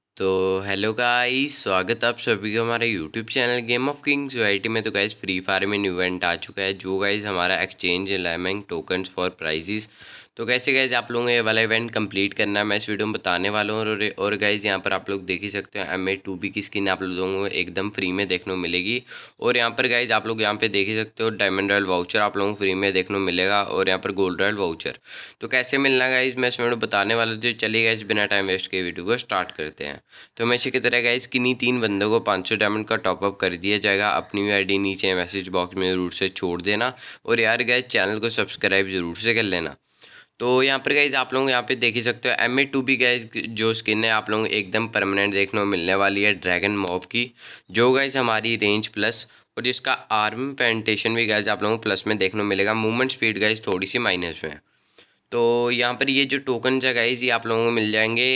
तो hello guys, स्वागत आप सभी को हमारे YouTube channel game of kings variety में। तो गाइस फ्री फायर में न्यू इवेंट आ चुका है जो गाइस हमारा exchange alignment tokens for prizes. तो कैसे गाइस आप लोगों को ये वाला इवेंट कंप्लीट करना है मैं इस वीडियो में बताने वाला हूँ। और गाइस यहाँ पर आप लोग देख ही सकते हो MA2B की स्किन आप लोगों को एकदम फ्री में देखने को मिलेगी। और यहाँ पर गाइस आप लोग यहाँ पे देख ही सकते हो डायमंड रॉयल वाउचर आप लोगों को फ्री में देखने को मिलेगा और यहाँ पर गोल्ड रॉयल वाउचर। तो कैसे मिलना गाइस मैं इस वीडियो में बताने वाला हूँ। तो चलिए गाइस बिना टाइम वेस्ट के वीडियो को स्टार्ट करते हैं। तो हमेशा की तरह गाइस किन्हीं 3 बंदों को 500 डायमंड का टॉपअप कर दिया जाएगा। अपनी आईडी नीचे मैसेज बॉक्स में ज़रूर से छोड़ देना और यार गाइस चैनल को सब्सक्राइब ज़रूर से कर लेना। तो यहाँ पर गाइज आप लोग यहाँ पे देख ही सकते हो MA2B गाइज जो स्किन है आप लोगों को एकदम परमानेंट देखने को मिलने वाली है ड्रैगन मॉब की, जो गाइज हमारी रेंज प्लस और जिसका आर्म पेंटेशन भी गाइज आप लोगों को प्लस में देखने को मिलेगा। मूवमेंट स्पीड गाइज थोड़ी सी माइनस में है। तो यहाँ पर ये जो टोकन है गाइज ये आप लोगों को मिल जाएंगे।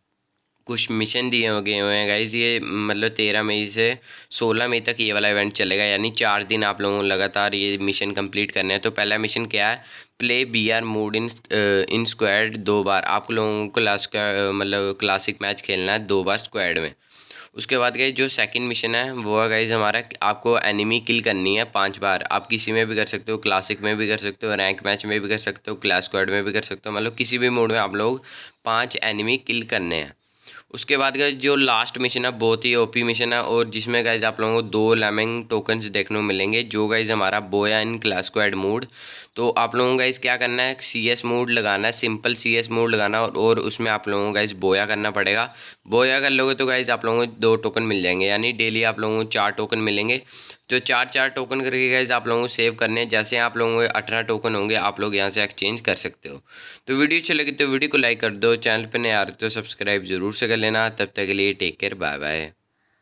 कुछ मिशन दिए गए हुए हैं गाइज, ये मतलब 13 मई से 16 मई तक ये वाला इवेंट चलेगा, यानी 4 दिन आप लोगों को लगातार ये मिशन कंप्लीट करने हैं। तो पहला मिशन क्या है, play BR mode in squad 2 बार। आप लोगों को मतलब क्लासिक मैच खेलना है 2 बार स्क्वाड में। उसके बाद गाइज जो सेकंड मिशन है वो है गाइज हमारा, आपको एनिमी किल करनी है 5 बार। आप किसी में भी कर सकते हो, क्लासिक में भी कर सकते हो, रैंक मैच में भी कर सकते हो, क्लास स्क्वाड में भी कर सकते हो, मतलब किसी भी मोड में आप लोग 5 एनिमी किल करने हैं। उसके बाद गाइज जो लास्ट मिशन है बहुत ही ओपी मिशन है और जिसमें गाइज आप लोगों को 2 लैमिंग टोकन्स देखने को मिलेंगे, जो गाइज हमारा बोया इन क्लास स्क्वाड मोड। तो आप लोगों को गाइज क्या करना है, CS मोड लगाना है, सिंपल CS मोड लगाना है और उसमें आप लोगों को गाइज बोया करना पड़ेगा। बोया कर लोगे तो गाइज आप लोगों को 2 टोकन मिल जाएंगे, यानी डेली आप लोगों को 4 टोकन मिलेंगे। तो 4 टोकन करके गाइज आप लोगों को सेव करने हैं। जैसे आप लोगों को 18 टोकन होंगे आप लोग यहाँ से एक्सचेंज कर सकते हो। तो वीडियो अच्छी लगी तो वीडियो को लाइक कर दो, चैनल पर नए आ रहे तो सब्सक्राइब जरूर से कर लेना। तब तक के लिए टेक केयर, बाय बाय।